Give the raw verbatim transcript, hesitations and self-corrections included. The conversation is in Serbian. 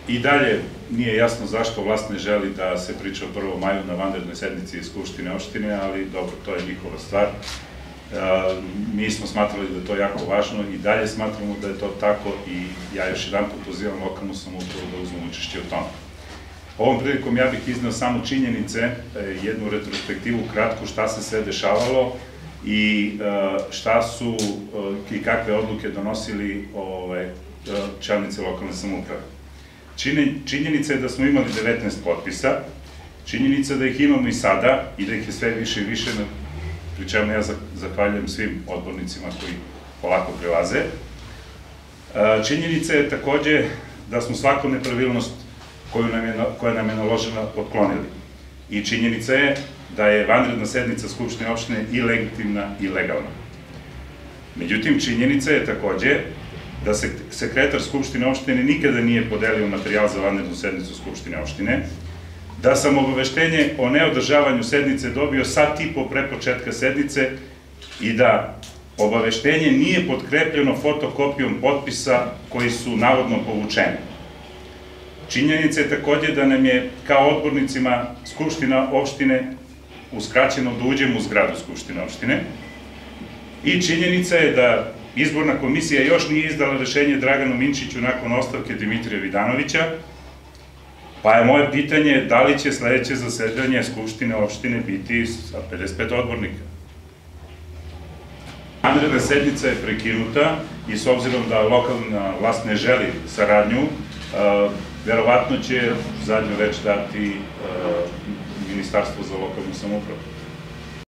I dalje nije jasno zašto vlast ne želi da se priča o prvom maju na vanrednoj sednici Skupštine opštine, ali dobro, to je njihova stvar. Mi smo smatrali da je to jako važno i dalje smatramo da je to tako i ja još jedan put pozivam lokalnu samoupravu da uzmu učešće u tome. Ovom prilikom ja bih izneo samo činjenice, jednu retrospektivu kratku šta se sve dešavalo i šta su i kakve odluke donosili čelnici lokalne samouprave. Činjenica je da smo imali devetnaest potpisa, činjenica da ih imamo i sada i da ih je sve više i više, pri čemu ja zahvaljujem svim odbornicima koji polako prilaze. Činjenica je takođe da smo svaku nepravilnost koja nam je naložena otklonili. I činjenica je da je vanredna sednica Skupštine opštine i legitimna i legalna. Međutim, činjenica je takođe da se sekretar Skupštine opštine nikada nije podelio materijal za vanrednu sednicu Skupštine opštine, da sam obaveštenje o neodržavanju sednice dobio sat i po pre početka sednice i da obaveštenje nije potkrepljeno fotokopijom potpisa koji su navodno povučeni. Činjenica je takođe da nam je kao odbornicima Skupština opštine uskraćeno da uđemo u zgradu Skupštine opštine i činjenica je da Izborna komisija još nije izdala rešenje Draganu Minčiću nakon ostavke Dimitrija Vidanovića, pa je moje pitanje da li će sledeće zasedanje Skupštine opštine biti sa pedeset pet odbornika. Vanredna sednica je prekinuta i s obzirom da lokalna vlast ne želi saradnju, verovatno će zadnju reč dati Ministarstvo za lokalnu samoupravu.